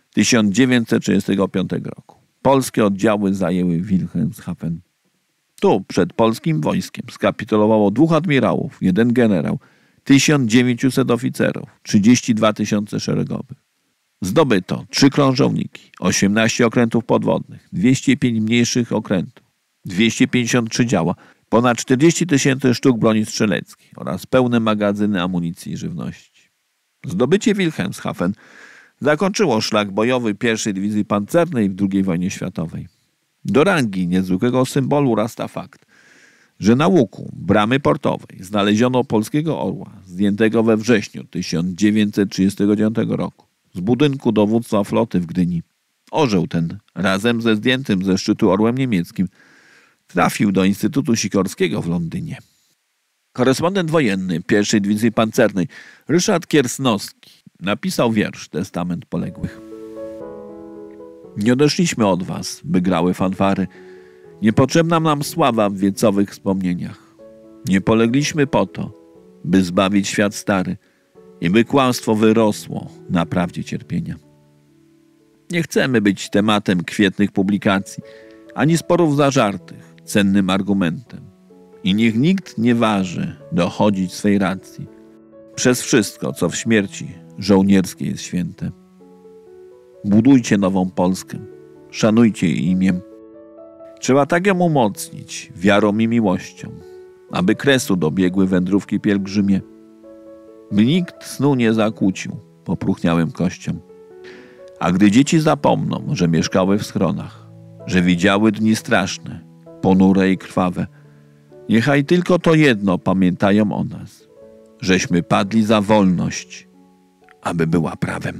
1935 roku, polskie oddziały zajęły Wilhelmshaven. Tu przed polskim wojskiem skapitulowało 2 admirałów, 1 generał, 1900 oficerów, 32 000 szeregowych. Zdobyto 3 krążowniki, 18 okrętów podwodnych, 205 mniejszych okrętów, 253 działa, ponad 40 000 sztuk broni strzeleckiej oraz pełne magazyny amunicji i żywności. Zdobycie Wilhelmshaven zakończyło szlak bojowy I Dywizji Pancernej w II wojnie światowej. Do rangi niezwykłego symbolu rasta fakt, że na łuku bramy portowej znaleziono polskiego orła zdjętego we wrześniu 1939 roku z budynku dowództwa floty w Gdyni. Orzeł ten razem ze zdjętym ze szczytu orłem niemieckim trafił do Instytutu Sikorskiego w Londynie. Korespondent wojenny I Dywizji Pancernej Ryszard Kiersnowski napisał wiersz Testament poległych. Nie odeszliśmy od was, by grały fanfary. Niepotrzebna nam sława w wiecowych wspomnieniach. Nie polegliśmy po to, by zbawić świat stary i by kłamstwo wyrosło na prawdzie cierpienia. Nie chcemy być tematem kwietnych publikacji, ani sporów zażartych, cennym argumentem. I niech nikt nie waży dochodzić swej racji przez wszystko, co w śmierci żołnierskiej jest święte. Budujcie nową Polskę, szanujcie jej imię. Trzeba tak ją umocnić wiarą i miłością, aby kresu dobiegły wędrówki pielgrzymie, by nikt snu nie zakłócił popróchniałym kościom. A gdy dzieci zapomną, że mieszkały w schronach, że widziały dni straszne, ponure i krwawe, niechaj tylko to jedno pamiętają o nas, żeśmy padli za wolność, aby była prawem.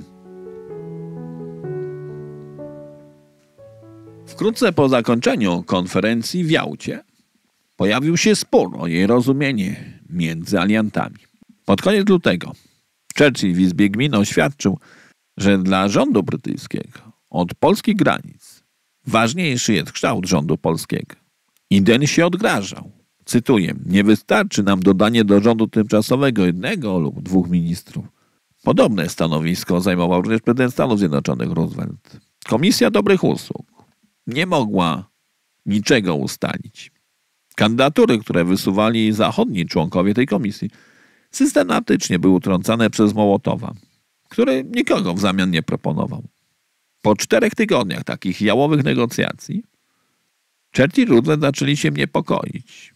Wkrótce po zakończeniu konferencji w Jałcie pojawił się spór o jej rozumienie między aliantami. Pod koniec lutego Churchill w Izbie Gmin oświadczył, że dla rządu brytyjskiego od polskich granic ważniejszy jest kształt rządu polskiego. I ten się odgrażał. Cytuję: nie wystarczy nam dodanie do rządu tymczasowego 1 lub 2 ministrów. Podobne stanowisko zajmował również prezydent Stanów Zjednoczonych Roosevelt. Komisja Dobrych Usług nie mogła niczego ustalić. Kandydatury, które wysuwali zachodni członkowie tej komisji, systematycznie były utrącane przez Mołotowa, który nikogo w zamian nie proponował. Po 4 tygodniach takich jałowych negocjacji Churchill i Roosevelt zaczęli się niepokoić.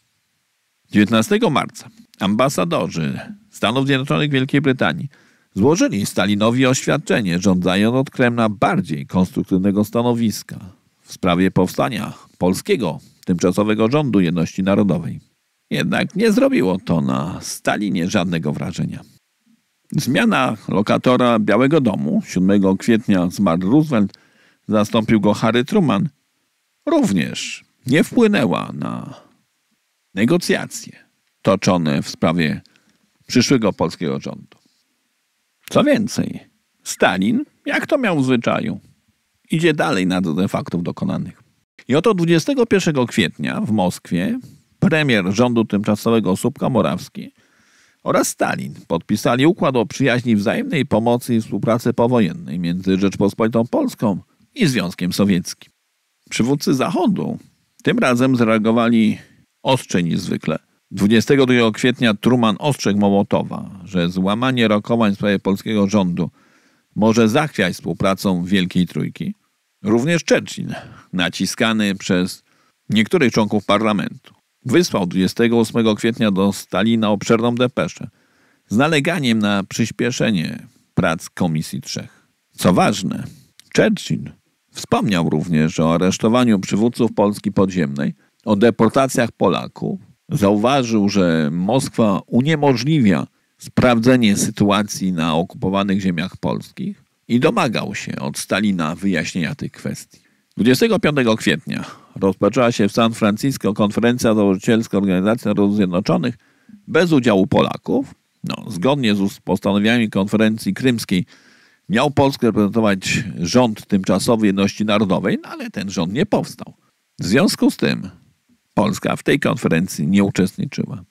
19 marca ambasadorzy Stanów Zjednoczonych Wielkiej Brytanii złożyli Stalinowi oświadczenie, żądając od Kremla bardziej konstruktywnego stanowiska w sprawie powstania polskiego tymczasowego rządu jedności narodowej. Jednak nie zrobiło to na Stalinie żadnego wrażenia. Zmiana lokatora Białego Domu, 7 kwietnia zmarł Roosevelt, zastąpił go Harry Truman, również nie wpłynęła na negocjacje toczone w sprawie przyszłego polskiego rządu. Co więcej, Stalin, jak to miał w zwyczaju, idzie dalej na drodze faktów dokonanych. I oto 21 kwietnia w Moskwie premier rządu tymczasowego Słupska-Morawski oraz Stalin podpisali układ o przyjaźni wzajemnej pomocy i współpracy powojennej między Rzeczpospolitą Polską i Związkiem Sowieckim. Przywódcy Zachodu tym razem zareagowali ostrzej niż zwykle. 22 kwietnia Truman ostrzegł Mołotowa, że złamanie rokowań w sprawie polskiego rządu może zachwiać współpracą Wielkiej Trójki. Również Churchill, naciskany przez niektórych członków parlamentu, wysłał 28 kwietnia do Stalina obszerną depeszę z naleganiem na przyspieszenie prac Komisji 3. Co ważne, Churchill wspomniał również o aresztowaniu przywódców Polski podziemnej, o deportacjach Polaków. Zauważył, że Moskwa uniemożliwia sprawdzenie sytuacji na okupowanych ziemiach polskich i domagał się od Stalina wyjaśnienia tych kwestii. 25 kwietnia rozpoczęła się w San Francisco konferencja założycielska Organizacji Narodów Zjednoczonych bez udziału Polaków. Zgodnie z postanowieniami konferencji krymskiej miał Polskę reprezentować rząd tymczasowy jedności narodowej, ale ten rząd nie powstał. W związku z tym Polska w tej konferencji nie uczestniczyła.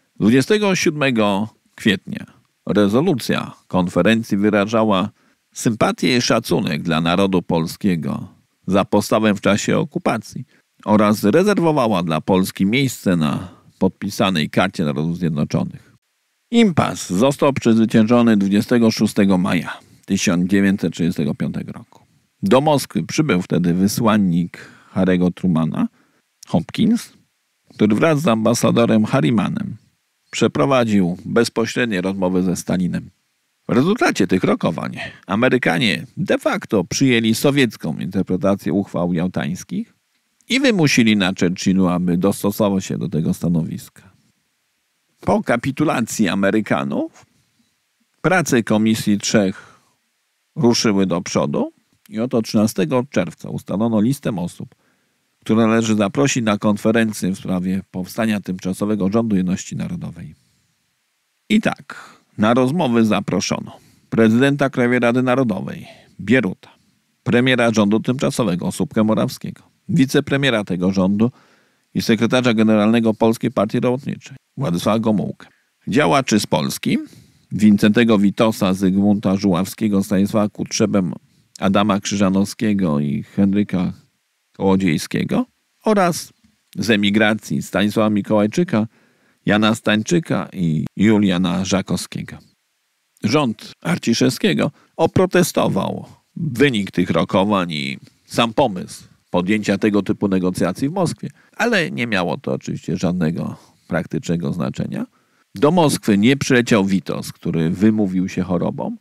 27 kwietnia rezolucja konferencji wyrażała sympatię i szacunek dla narodu polskiego za postawę w czasie okupacji oraz rezerwowała dla Polski miejsce na podpisanej Karcie Narodów Zjednoczonych. Impas został przezwyciężony 26 maja 1935 roku. Do Moskwy przybył wtedy wysłannik Harry'ego Trumana, Hopkins, który wraz z ambasadorem Harrimanem przeprowadził bezpośrednie rozmowy ze Stalinem. W rezultacie tych rokowań Amerykanie de facto przyjęli sowiecką interpretację uchwał jałtańskich i wymusili na Churchillu, aby dostosował się do tego stanowiska. Po kapitulacji Amerykanów prace Komisji Trzech ruszyły do przodu i oto 13 czerwca ustalono listę osób, które należy zaprosić na konferencję w sprawie powstania tymczasowego rządu jedności narodowej. I tak, na rozmowy zaproszono prezydenta Krajowej Rady Narodowej Bieruta, premiera rządu tymczasowego Słupkę Morawskiego, wicepremiera tego rządu i sekretarza generalnego Polskiej Partii Robotniczej Władysława Gomułkę, działaczy z Polski Wincentego Witosa, Zygmunta Żuławskiego, Stanisława Kutrzebę, Adama Krzyżanowskiego i Henryka Kołodziejskiego oraz z emigracji Stanisława Mikołajczyka, Jana Stańczyka i Juliana Żakowskiego. Rząd Arciszewskiego oprotestował wynik tych rokowań i sam pomysł podjęcia tego typu negocjacji w Moskwie, ale nie miało to oczywiście żadnego praktycznego znaczenia. Do Moskwy nie przyleciał Witos, który wymówił się chorobą.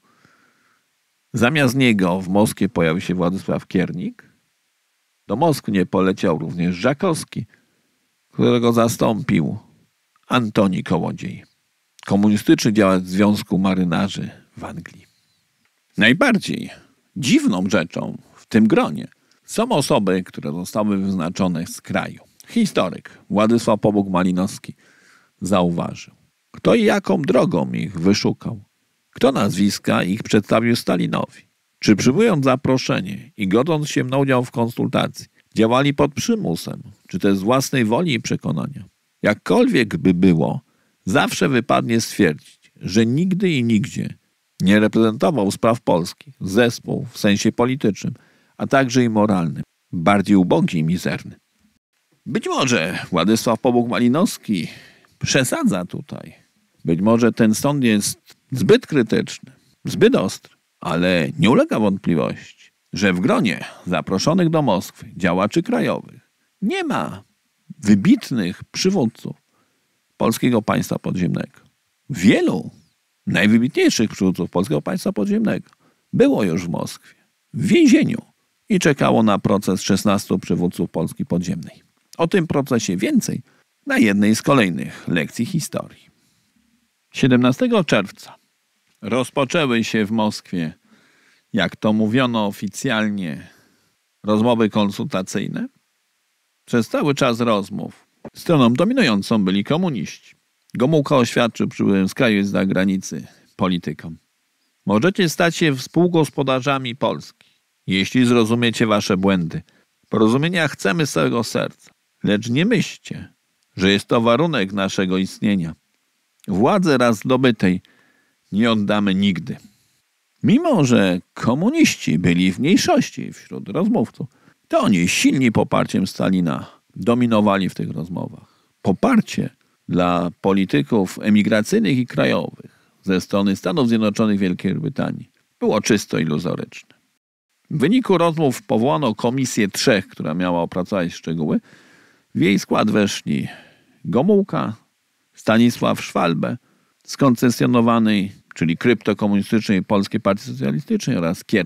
Zamiast niego w Moskwie pojawił się Władysław Kiernik. Do Moskwy nie poleciał również Żakowski, którego zastąpił Antoni Kołodziej, komunistyczny działacz Związku Marynarzy w Anglii. Najbardziej dziwną rzeczą w tym gronie są osoby, które zostały wyznaczone z kraju. Historyk Władysław Pobuk-Malinowski zauważył, kto i jaką drogą ich wyszukał, kto nazwiska ich przedstawił Stalinowi. Czy przyjmując zaproszenie i godząc się na udział w konsultacji, działali pod przymusem, czy też z własnej woli i przekonania. Jakkolwiek by było, zawsze wypadnie stwierdzić, że nigdy i nigdzie nie reprezentował spraw polskich zespół w sensie politycznym, a także i moralnym, bardziej ubogi i mizerny. Być może Władysław Pobuk-Malinowski przesadza tutaj. Być może ten sąd jest zbyt krytyczny, zbyt ostry, ale nie ulega wątpliwości, że w gronie zaproszonych do Moskwy działaczy krajowych nie ma wybitnych przywódców polskiego państwa podziemnego. Wielu najwybitniejszych przywódców polskiego państwa podziemnego było już w Moskwie, w więzieniu i czekało na proces 16 przywódców Polski podziemnej. O tym procesie więcej na jednej z kolejnych lekcji historii. 17 czerwca rozpoczęły się w Moskwie, jak to mówiono oficjalnie, rozmowy konsultacyjne. Przez cały czas rozmów stroną dominującą byli komuniści. Gomułka oświadczył przybyłym z kraju i z zagranicy politykom: możecie stać się współgospodarzami Polski, jeśli zrozumiecie wasze błędy. Porozumienia chcemy z całego serca, lecz nie myślcie, że jest to warunek naszego istnienia. Władzy raz zdobytej nie oddamy nigdy. Mimo że komuniści byli w mniejszości wśród rozmówców, to oni silni poparciem Stalina dominowali w tych rozmowach. Poparcie dla polityków emigracyjnych i krajowych ze strony Stanów Zjednoczonych i Wielkiej Brytanii było czysto iluzoryczne. W wyniku rozmów powołano Komisję Trzech, która miała opracować szczegóły. W jej skład weszli Gomułka, Stanisław Szwalbe z koncesjonowanej, czyli kryptokomunistycznej Polskiej Partii Socjalistycznej oraz Kiernik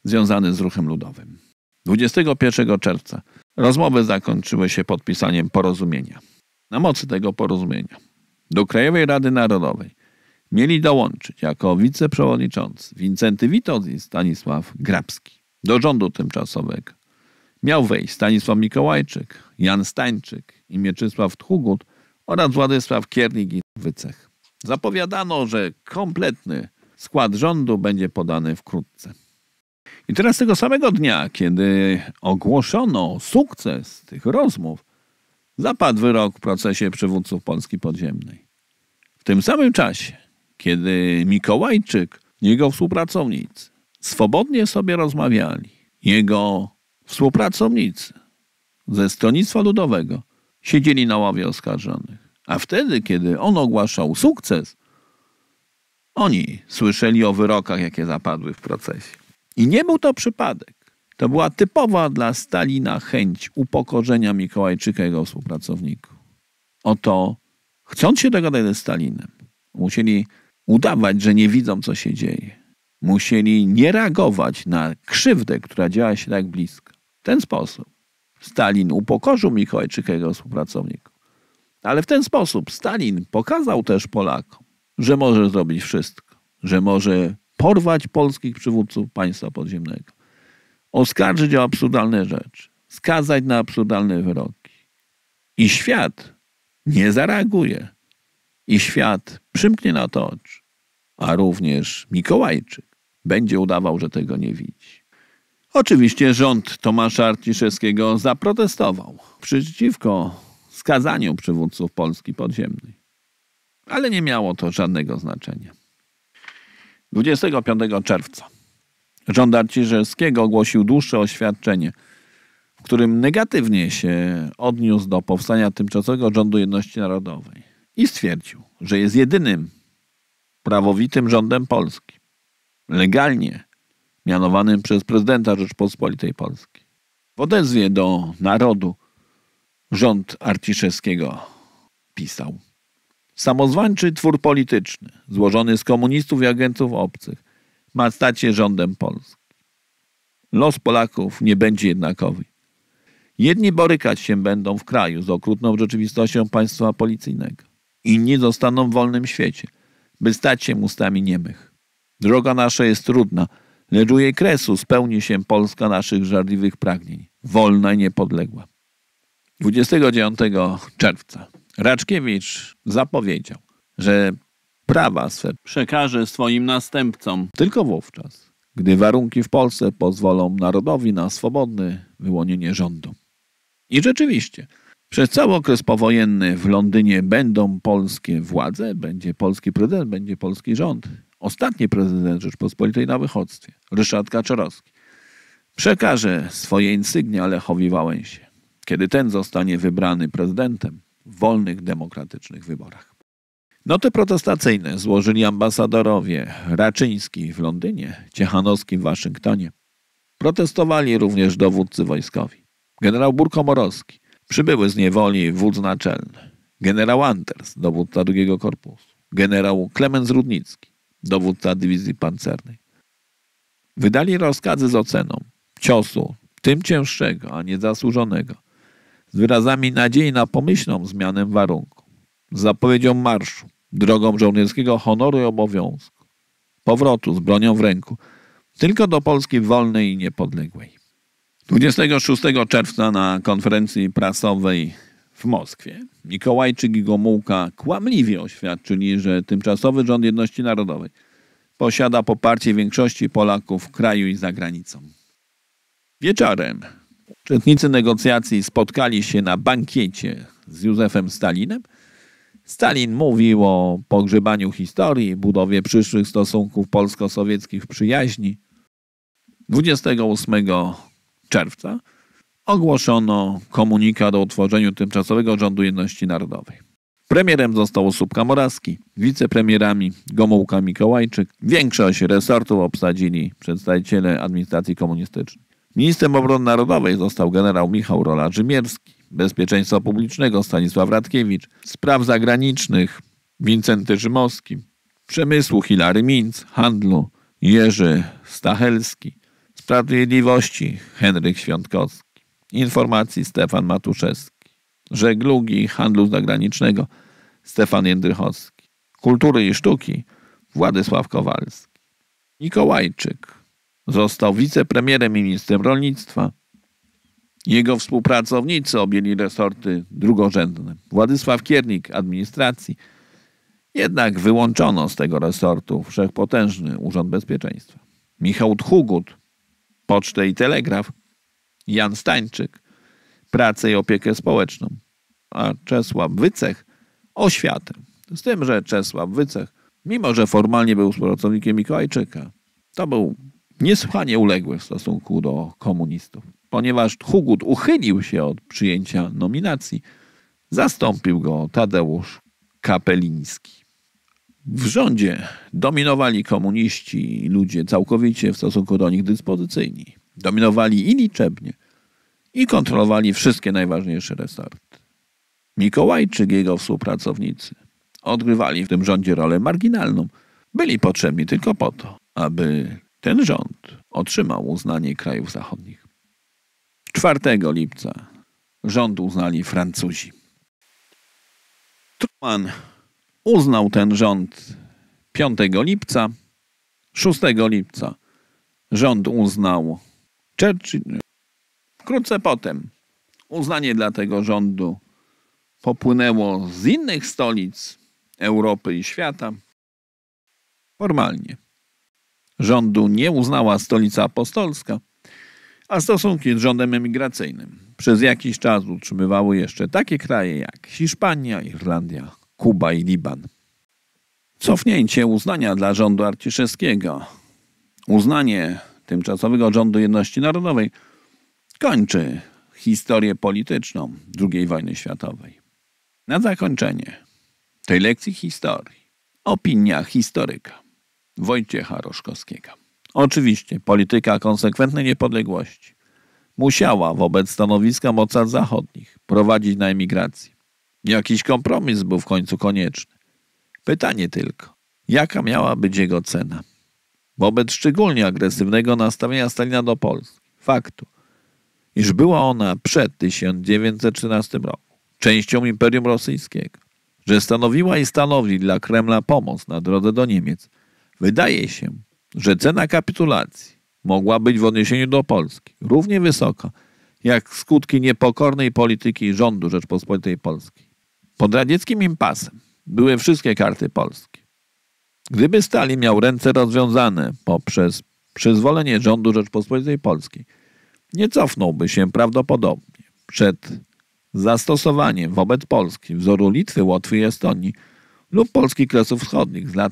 związany z ruchem ludowym. 21 czerwca rozmowy zakończyły się podpisaniem porozumienia. Na mocy tego porozumienia do Krajowej Rady Narodowej mieli dołączyć jako wiceprzewodniczący Wincenty Witos i Stanisław Grabski. Do rządu tymczasowego miał wejść Stanisław Mikołajczyk, Jan Stańczyk i Mieczysław Tchugut oraz Władysław Kiernik i Wycech. Zapowiadano, że kompletny skład rządu będzie podany wkrótce. I teraz tego samego dnia, kiedy ogłoszono sukces tych rozmów, zapadł wyrok w procesie przywódców Polski Podziemnej. W tym samym czasie, kiedy Mikołajczyk i jego współpracownicy swobodnie sobie rozmawiali, jego współpracownicy ze Stronnictwa Ludowego siedzieli na ławie oskarżonych. A wtedy, kiedy on ogłaszał sukces, oni słyszeli o wyrokach, jakie zapadły w procesie. I nie był to przypadek. To była typowa dla Stalina chęć upokorzenia Mikołajczyka i jego współpracowników. Oto, chcąc się dogadać ze Stalinem, musieli udawać, że nie widzą, co się dzieje. Musieli nie reagować na krzywdę, która działa się tak blisko. W ten sposób Stalin upokorzył Mikołajczyka i jego współpracowników. Ale w ten sposób Stalin pokazał też Polakom, że może zrobić wszystko, że może porwać polskich przywódców państwa podziemnego, oskarżyć o absurdalne rzeczy, skazać na absurdalne wyroki. I świat nie zareaguje. I świat przymknie na to oczy. A również Mikołajczyk będzie udawał, że tego nie widzi. Oczywiście rząd Tomasza Arciszewskiego zaprotestował przeciwko skazaniu przywódców Polski Podziemnej. Ale nie miało to żadnego znaczenia. 25 czerwca rząd Arciszewskiego ogłosił dłuższe oświadczenie, w którym negatywnie się odniósł do powstania tymczasowego rządu jedności narodowej i stwierdził, że jest jedynym prawowitym rządem Polski, legalnie mianowanym przez prezydenta Rzeczypospolitej Polskiej. W odezwie do narodu rząd Arciszewskiego pisał: samozwańczy twór polityczny, złożony z komunistów i agentów obcych, ma stać się rządem Polski. Los Polaków nie będzie jednakowy. Jedni borykać się będą w kraju z okrutną rzeczywistością państwa policyjnego. Inni zostaną w wolnym świecie, by stać się ustami niemych. Droga nasza jest trudna, lecz u jej kresu spełni się Polska naszych żarliwych pragnień, wolna i niepodległa. 29 czerwca Raczkiewicz zapowiedział, że prawa swe przekaże swoim następcom tylko wówczas, gdy warunki w Polsce pozwolą narodowi na swobodne wyłonienie rządu. I rzeczywiście, przez cały okres powojenny w Londynie będą polskie władze, będzie polski prezydent, będzie polski rząd. Ostatni prezydent Rzeczypospolitej na wychodztwie, Ryszard Kaczorowski, przekaże swoje insygnia Lechowi Wałęsie, kiedy ten zostanie wybrany prezydentem w wolnych, demokratycznych wyborach. Noty protestacyjne złożyli ambasadorowie Raczyński w Londynie, Ciechanowski w Waszyngtonie. Protestowali również dowódcy wojskowi. Generał Burkomorowski, przybyły z niewoli wódz naczelny. Generał Anders, dowódca II Korpusu. Generał Klemens Rudnicki, dowódca dywizji pancernej. Wydali rozkazy z oceną ciosu, tym cięższego, a nie zasłużonego, z wyrazami nadziei na pomyślną zmianę warunku, z zapowiedzią marszu, drogą żołnierskiego honoru i obowiązku, powrotu z bronią w ręku, tylko do Polski wolnej i niepodległej. 26 czerwca na konferencji prasowej w Moskwie Mikołajczyk i Gomułka kłamliwie oświadczyli, że tymczasowy rząd jedności narodowej posiada poparcie większości Polaków w kraju i za granicą. Wieczorem uczestnicy negocjacji spotkali się na bankiecie z Józefem Stalinem. Stalin mówił o pogrzebaniu historii, budowie przyszłych stosunków polsko-sowieckich w przyjaźni. 28 czerwca ogłoszono komunikat o utworzeniu tymczasowego rządu jedności narodowej. Premierem został Słupska-Morawski, wicepremierami Gomułka, Mikołajczyk. Większość resortów obsadzili przedstawiciele administracji komunistycznej. Ministrem obrony narodowej został generał Michał Rola-Rzymierski, bezpieczeństwa publicznego Stanisław Radkiewicz, spraw zagranicznych Wincenty Rzymowski, przemysłu Hilary Minc, handlu Jerzy Stachelski, Sprawiedliwości Henryk Świątkowski, Informacji Stefan Matuszewski, Żeglugi i Handlu Zagranicznego Stefan Jędrychowski, Kultury i Sztuki Władysław Kowalski. Mikołajczyk został wicepremierem i ministrem rolnictwa. Jego współpracownicy objęli resorty drugorzędne. Władysław Kiernik administracji. Jednak wyłączono z tego resortu wszechpotężny Urząd Bezpieczeństwa. Michał Tchugut Pocztę i Telegraf. Jan Stańczyk Pracę i opiekę społeczną. A Czesław Wycech Oświatę. Z tym, że Czesław Wycech, mimo że formalnie był współpracownikiem Mikołajczyka, to był niesłychanie uległy w stosunku do komunistów. Ponieważ Tchugut uchylił się od przyjęcia nominacji, zastąpił go Tadeusz Kapeliński. W rządzie dominowali komuniści i ludzie całkowicie w stosunku do nich dyspozycyjni. Dominowali i liczebnie, i kontrolowali wszystkie najważniejsze resorty. Mikołajczyk i jego współpracownicy odgrywali w tym rządzie rolę marginalną. Byli potrzebni tylko po to, aby ten rząd otrzymał uznanie krajów zachodnich. 4 lipca rząd uznali Francuzi. Truman uznał ten rząd 5 lipca. 6 lipca rząd uznał Churchill. Wkrótce potem uznanie dla tego rządu popłynęło z innych stolic Europy i świata. Formalnie rządu nie uznała Stolica Apostolska, a stosunki z rządem emigracyjnym przez jakiś czas utrzymywały jeszcze takie kraje jak Hiszpania, Irlandia, Kuba i Liban. Cofnięcie uznania dla rządu Arciszewskiego, uznanie tymczasowego rządu jedności narodowej kończy historię polityczną II wojny światowej. Na zakończenie tej lekcji historii opinia historyka Wojciecha Roszkowskiego. Oczywiście polityka konsekwentnej niepodległości musiała wobec stanowiska mocarstw zachodnich prowadzić na emigrację. Jakiś kompromis był w końcu konieczny. Pytanie tylko, jaka miała być jego cena? Wobec szczególnie agresywnego nastawienia Stalina do Polski, faktu, iż była ona przed 1913 roku częścią Imperium Rosyjskiego, że stanowiła i stanowi dla Kremla pomoc na drodze do Niemiec, wydaje się, że cena kapitulacji mogła być w odniesieniu do Polski równie wysoka, jak skutki niepokornej polityki rządu Rzeczpospolitej Polskiej. Pod radzieckim impasem były wszystkie karty polskie. Gdyby Stalin miał ręce rozwiązane poprzez przyzwolenie rządu Rzeczpospolitej Polskiej, nie cofnąłby się prawdopodobnie przed zastosowaniem wobec Polski wzoru Litwy, Łotwy i Estonii lub Polski Kresów Wschodnich z lat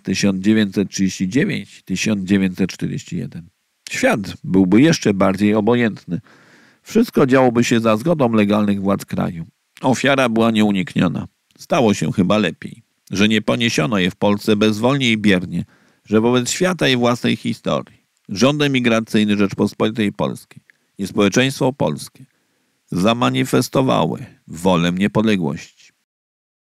1939-1941. Świat byłby jeszcze bardziej obojętny. Wszystko działoby się za zgodą legalnych władz kraju. Ofiara była nieunikniona. Stało się chyba lepiej, że nie poniesiono je w Polsce bezwolnie i biernie, że wobec świata i własnej historii rząd emigracyjny Rzeczpospolitej Polskiej i społeczeństwo polskie zamanifestowały wolę niepodległości.